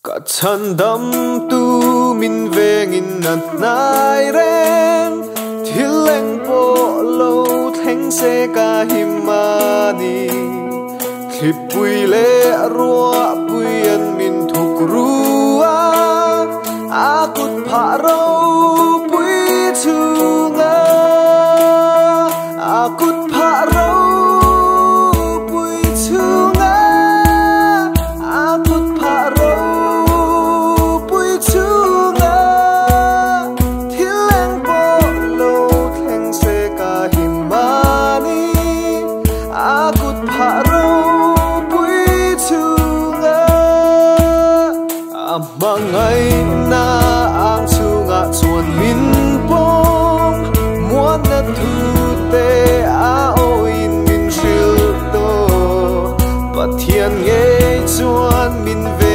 Cả chân đâm tu min về nghìn nát nai ren thiên leng po lâu thánh xe ca himani khip bui le rua bui an min thuk rua akut pha rau bui chunga akut pha rau bui chunga akut pha rau bui chunga thiên leng po lâu thánh xe ca himani akut pha rau mangai na ang sunga chuan min pom muan na thu te a oin min shil to pathian nge chuan min ve